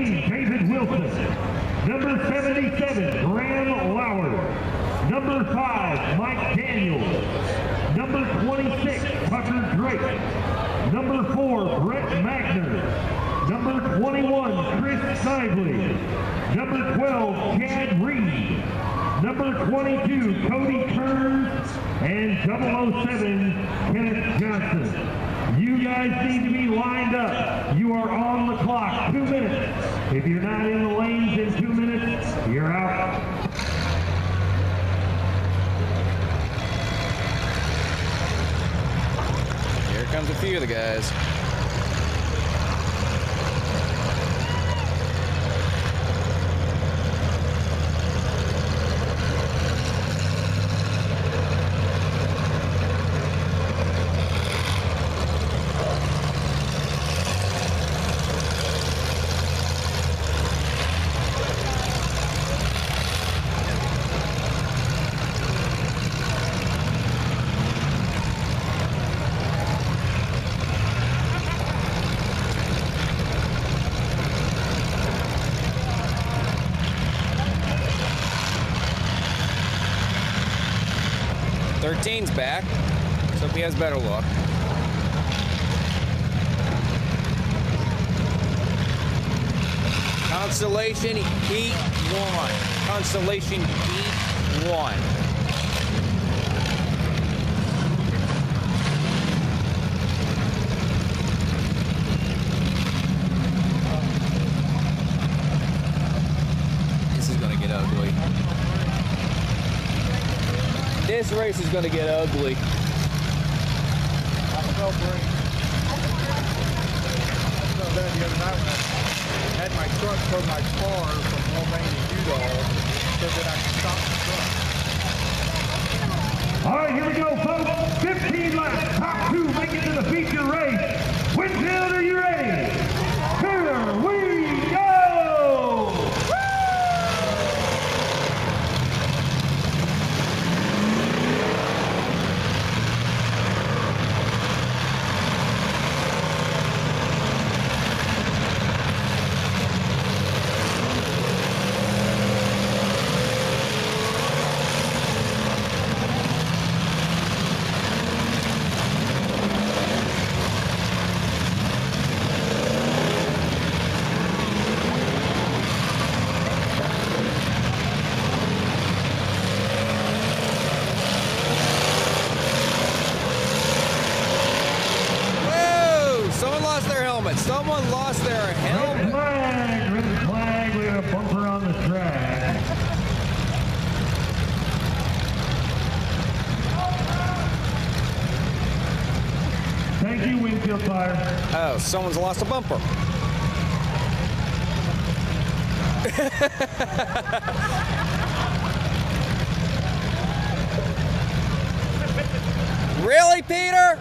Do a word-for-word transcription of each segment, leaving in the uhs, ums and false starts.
thirteen, David Wilson. Number seventy-seven, Graham Lauer. Number five, Mike Daniels. Number twenty-six, Tucker Drake. Number four, Brett Magner. Number twenty-one, Chris Snively. Number twelve, Chad Reed. Number twenty-two, Cody Kearns. And double oh seven, Kenneth Johnson. You guys need to be lined up. You are on the clock, two minutes. If you're not in the lanes in two minutes, you're out. Here comes a few of the guys. thirteen's back. Let's hope he has better luck. Consolation Heat one. Consolation Heat one. This is gonna get ugly. This race is going to get ugly. I felt great. I felt bad the other night when I had my truck towed my car from Mulvaney to Udall so that I could stop the truck. All right, here we go, folks. fifteen laps. Top two make it to the feature race. Winfield, are you ready? Here we go! Someone lost their helmet. Red flag, red flag, we have a bumper on the track. Thank you, Winfield Fire. Oh, someone's lost a bumper. Really, Peter?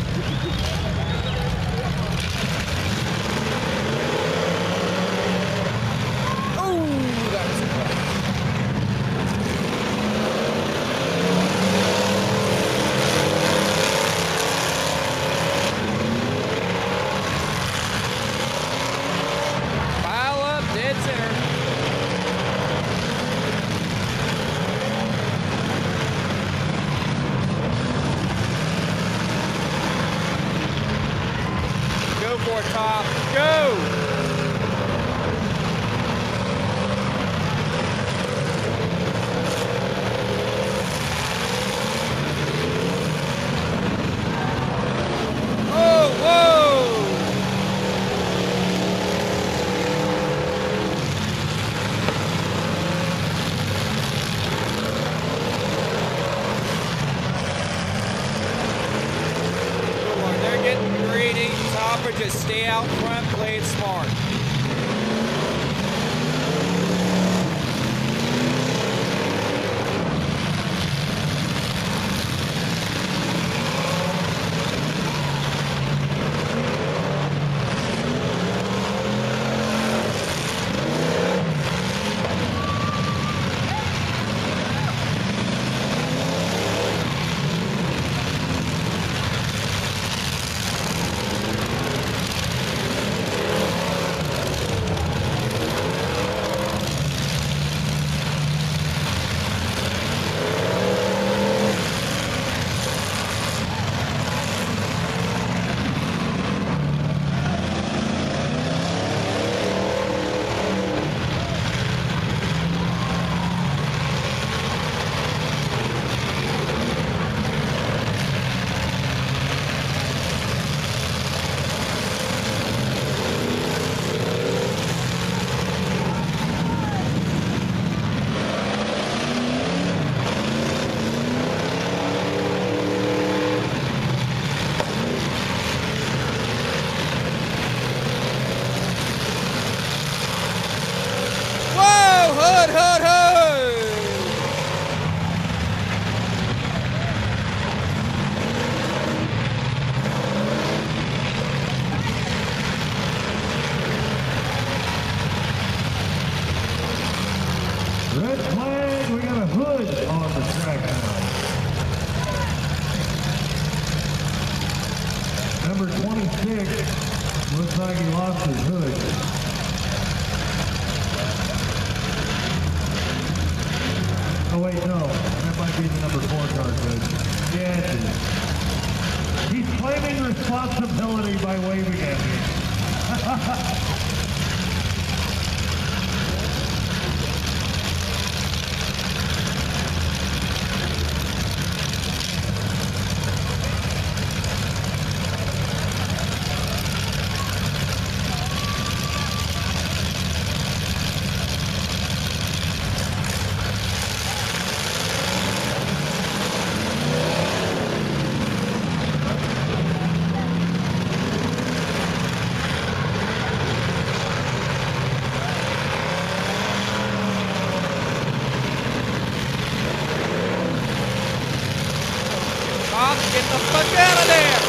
Top, go! Oh, whoa! They're getting greedy. Topper, just stay out front, play it smart. hood, hood, hood! Red flag, we got a hood on the track now. Number twenty-six, looks like he lost his hood. Oh wait, no, that might be the number four car hood. Yeah, it is. He's claiming responsibility by waving at me. Get the fuck out of there!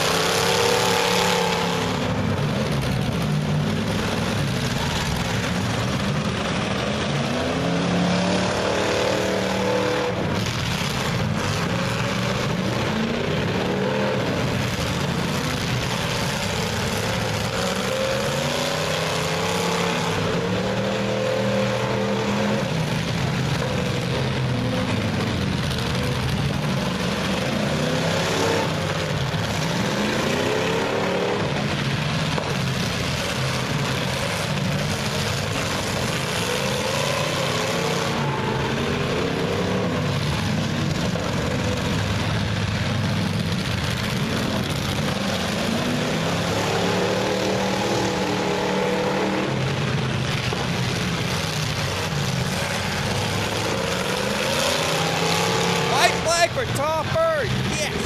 For Topper, yes!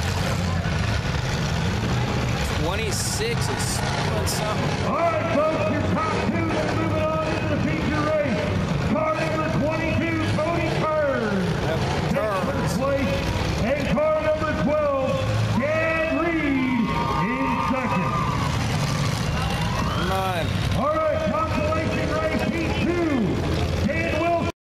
twenty-six is doing something. All right, folks.